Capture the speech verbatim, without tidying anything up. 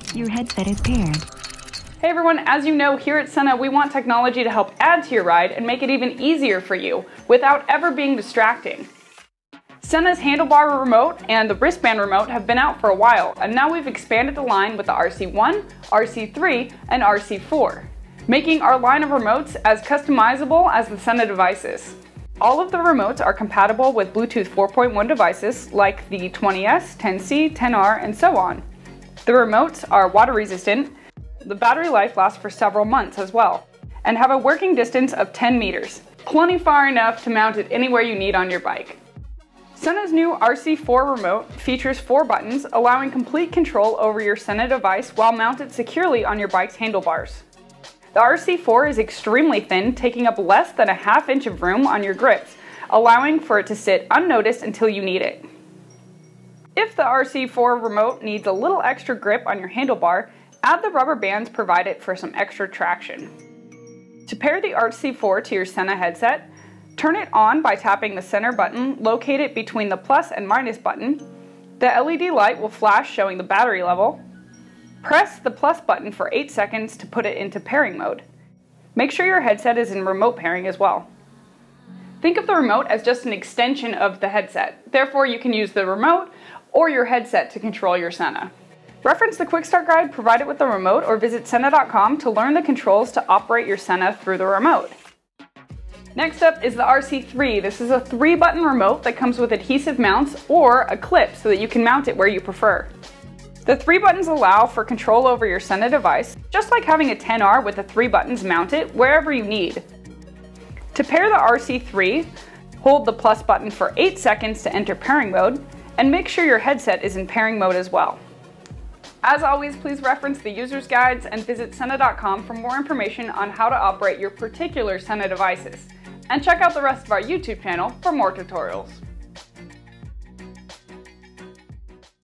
Your headset is paired. Hey everyone, as you know, here at Sena, we want technology to help add to your ride and make it even easier for you without ever being distracting. Sena's handlebar remote and the wristband remote have been out for a while, and now we've expanded the line with the R C one, R C three, and R C four, making our line of remotes as customizable as the Sena devices. All of the remotes are compatible with Bluetooth four point one devices like the twenty S, ten C, ten R, and so on. The remotes are water resistant, the battery life lasts for several months as well, and have a working distance of ten meters, plenty far enough to mount it anywhere you need on your bike. Sena's new R C four remote features four buttons, allowing complete control over your Sena device while mounted securely on your bike's handlebars. The R C four is extremely thin, taking up less than a half inch of room on your grips, allowing for it to sit unnoticed until you need it. If the R C four remote needs a little extra grip on your handlebar, add the rubber bands provided for some extra traction. To pair the R C four to your Sena headset, turn it on by tapping the center button located between the plus and minus button. The L E D light will flash showing the battery level. Press the plus button for eight seconds to put it into pairing mode. Make sure your headset is in remote pairing as well. Think of the remote as just an extension of the headset. Therefore, you can use the remote or your headset to control your Sena. Reference the quick start guide provided with the remote or visit Sena dot com to learn the controls to operate your Sena through the remote. Next up is the R C three. This is a three button remote that comes with adhesive mounts or a clip so that you can mount it where you prefer. The three buttons allow for control over your Sena device, just like having a ten R with the three buttons mounted wherever you need. To pair the R C three, hold the plus button for eight seconds to enter pairing mode, and make sure your headset is in pairing mode as well. As always, please reference the user's guides and visit Sena dot com for more information on how to operate your particular Sena devices. And check out the rest of our YouTube channel for more tutorials.